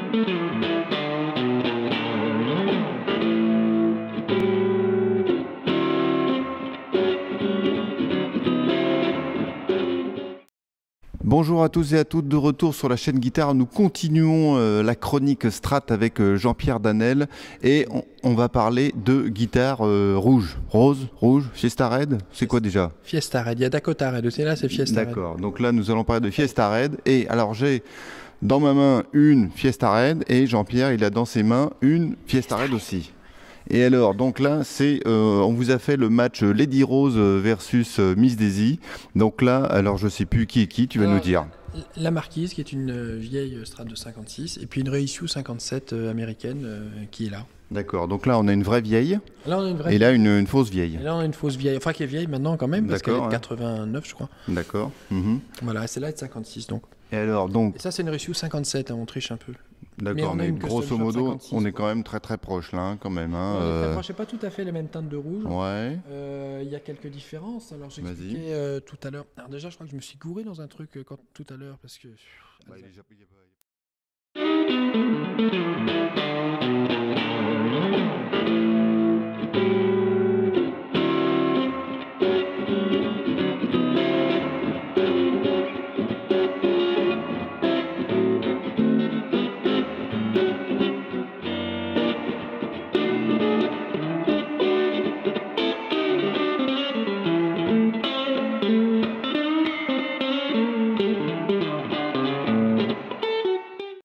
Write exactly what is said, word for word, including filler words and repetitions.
Bonjour à tous et à toutes, de retour sur la chaîne Guitare. Nous continuons euh, la chronique Strat avec euh, Jean-Pierre Danel et on, on va parler de guitare euh, rouge, rose, rouge, Fiesta Red. C'est quoi déjà? Fiesta Red, il y a Dakota Red aussi, là c'est Fiesta Red. D'accord, donc là nous allons parler de Fiesta Red. Et alors j'ai dans ma main une Fiesta Red et Jean-Pierre il a dans ses mains une Fiesta Red aussi. Et alors, donc là, c'est, euh, on vous a fait le match Lady Rose versus euh, Miss Daisy. Donc là, alors je sais plus qui est qui, tu vas Alors, nous dire. La Marquise, qui est une euh, vieille Strat de cinquante-six, et puis une Reissue cinquante-sept euh, américaine euh, qui est là. D'accord, donc là on a une vraie vieille, Là, on a une vraie et là une, une fausse vieille. Et là, on a une fausse vieille, enfin qui est vieille maintenant quand même, parce qu'elle est de D'accord, ouais. quatre-vingt-neuf, je crois. D'accord. Mhm. Voilà, celle-là est de cinquanté-six donc. Et alors, donc, Et ça, c'est une Reissue cinquante-sept, hein, on triche un peu. d'accord, on a mais, une custom grosso shop modo, cinquante-six, on est quoi. quand même très très proche là, hein, quand même. Hein, On est euh, très proche, c'est pas tout à fait les mêmes teintes de rouge. Ouais. Euh, Il y a quelques différences. Alors, Vas-y. j'expliquais euh, tout à l'heure. Alors, déjà, je crois que je me suis gouré dans un truc euh, quand, tout à l'heure parce que. Bah, il est déjà- il y a pas-